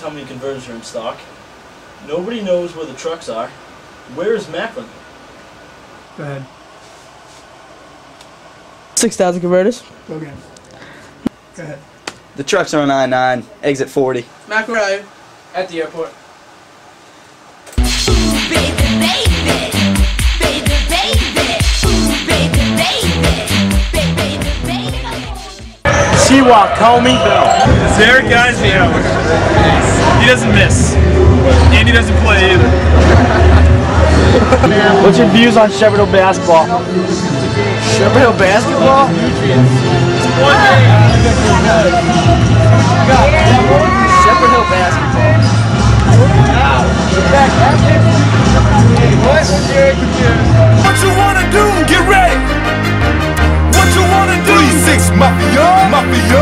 how many converters are in stock. Nobody knows where the trucks are. Where is Macklin? Go ahead. 6,000 converters. Okay. Go ahead. The trucks are on I-9, exit 40. Mac, where are you? At the airport. She-Walk, call me Bill. This Eric guy's the hour. He doesn't miss. And he doesn't play either. What's your views on Shepherd Hill basketball? Shepherd Hill basketball? Shepherd Hill basketball. What you wanna do? Get ready. What you wanna do? 3-6 Mafia, Mafia.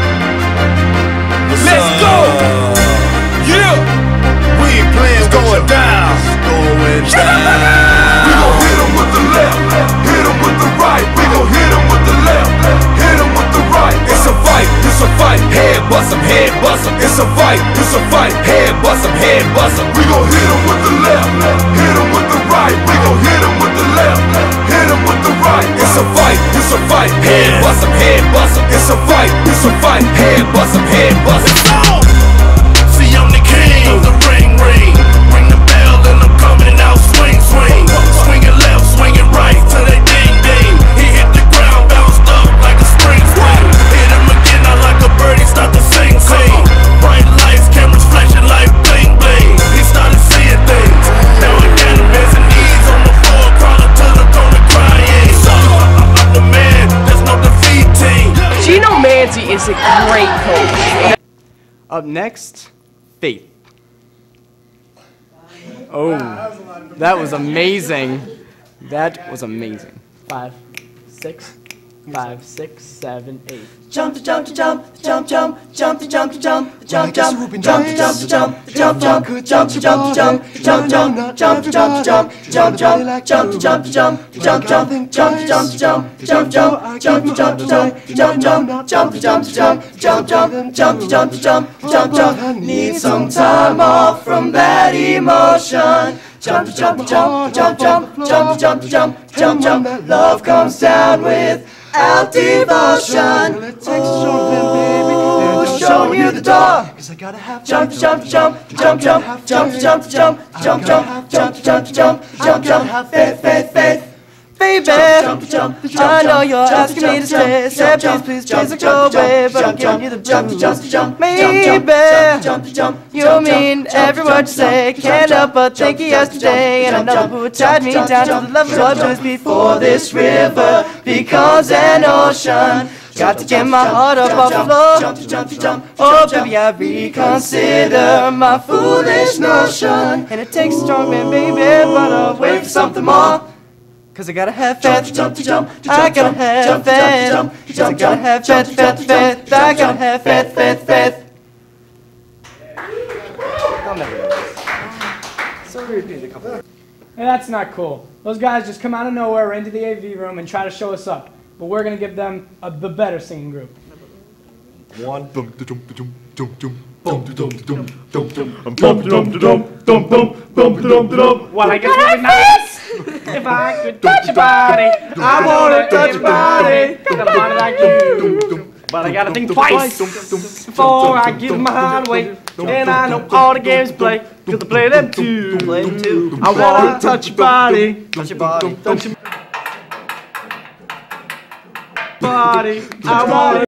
Let's go. Yeah. We ain't playing going down. Going down. We gon' hit 'em with the left, hit 'em with the right. We gon' hit 'em with the left, hit 'em with the right. It's a fight, it's a fight. Head bust 'em, head bust 'em. It's a fight, it's a fight. Head bust 'em, head bust 'em. We gon' hit 'em with the left, hit 'em with the right. We gon' hit 'em with the left, hit 'em with the right. It's a fight, it's a fight. Head bust 'em, head bust 'em. It's a fight, it's a fight. Head bust 'em, head bust 'em. See, I'm the king, the ring ring. Ring the bell and I'm coming out swing swing. Swinging left, swinging right till they ding ding. He hit the ground, bounced up like a spring swing. Hit him again, I like a birdie, start to sing sing. Bright lights, cameras flashing like bling bling. He started seeing things. Now I got him hands and knees on the floor, crawling to the corner crying. I'm the man, there's no defeating. Gino Manzi is a great coach. Up next, Faith. Oh, that was amazing. That was amazing. 5, 6, 5, 6, 7, 8. Jump to jump to jump, jump jump, jump to jump to jump, jump jump, jump to jump to jump, jump jump, jump to jump to jump, jump jump, jump to jump to jump, jump jump, jump to jump to jump, jump jump, jump to jump to jump, jump jump, jump to jump to jump, jump jump, jump to jump to jump, jump jump, jump to jump to jump, jump jump. Need some time off from that emotion. Jump to jump to jump, jump jump, jump to jump to jump, jump jump. Love comes down without devotion. Oh, show you the door. Jump to jump to jump, jump jump, jump to jump to jump, jump jump, jump to jump to jump, jump jump. Faith, faith, faith. Baby, I know you're asking me to stay. Say please, please go away, but I'm giving you the blues. Maybe you mean every word you say. Can't help but think of yesterday and another who tied me down to the level of just before this river becomes an ocean. Got to get my heart up off the floor. Oh baby, I reconsider my foolish notion. And it takes a strong man, baby, but I'll wait for something more. Cause I gotta have faith, I gotta have faith, I gotta have faith, faith, faith, I gotta have faith, faith, faith. I'll never do this. So we repeated a couple. Hey, that's not cool. Those guys just come out of nowhere into the AV room and try to show us up. But we're gonna give them the better singing group. One. Well, I guess it would be nice if I could touch your body. I wanna touch your body. Got a body like you. But I gotta think twice before I give my heart away. And I know all the games to play, cause I play them too. I wanna touch your body. Touch your body. Touch your body. I wanna.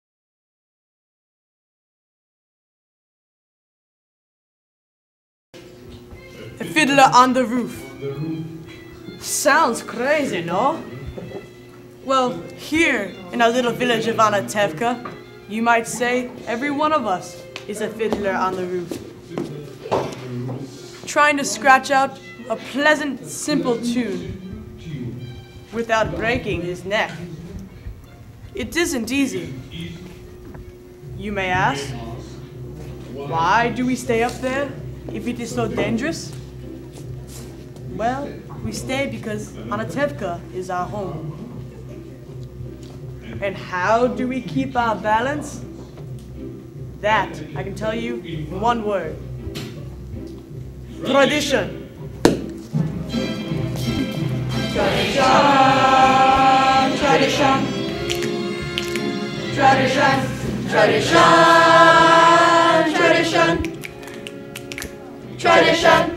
A fiddler on the roof. Sounds crazy, no? Well, here in our little village of Anatevka, you might say every one of us is a fiddler on the roof. Trying to scratch out a pleasant, simple tune without breaking his neck. It isn't easy. You may ask, why do we stay up there if it is so dangerous? Well, we stay because Anatevka is our home. And how do we keep our balance? That, I can tell you in one word. Tradition. Tradition.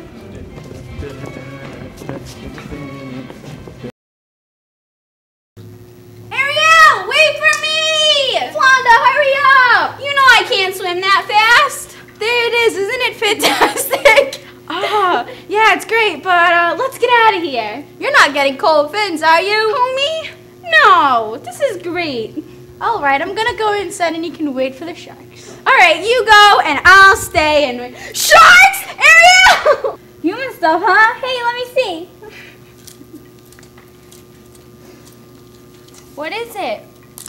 Ariel, wait for me! Flonda, hurry up! You know I can't swim that fast. There it is, isn't it fantastic? Oh, yeah, it's great, but let's get out of here. You're not getting cold fins, are you? Homie? No, this is great. All right, I'm gonna go inside and you can wait for the sharks. All right, you go and I'll stay and wait. Sharks! Ariel! Human stuff, huh? Hey, let me see. What is it?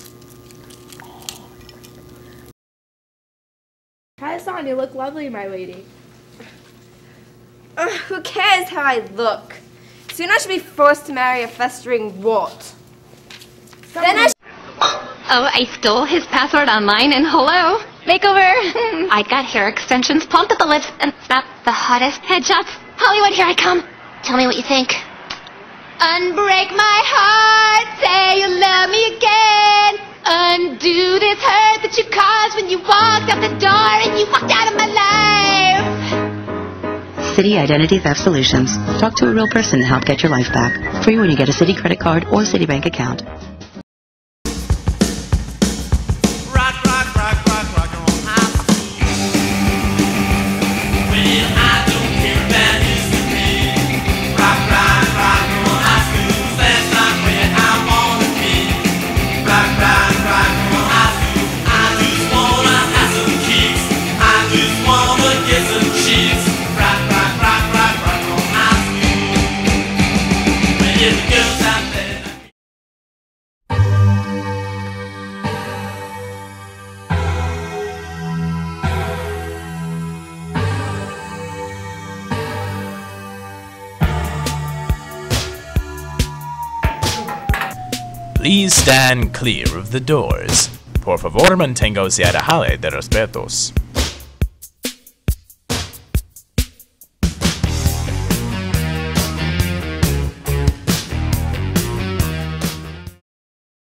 Try this on, you look lovely, my lady. Who cares how I look? Soon I should be forced to marry a festering wart. Then I Oh, I stole his password online and hello. Makeover. I got hair extensions, plumped at the lips, and snapped the hottest headshots. Hollywood, here I come. Tell me what you think. Unbreak my heart, say you love me again. Undo this hurt that you caused when you walked out the door and you walked out of my life. City Identity Theft Solutions. Talk to a real person to help get your life back. Free when you get a Citi credit card or Citibank account. Please stand clear of the doors. Por favor, manténgase a de respetos.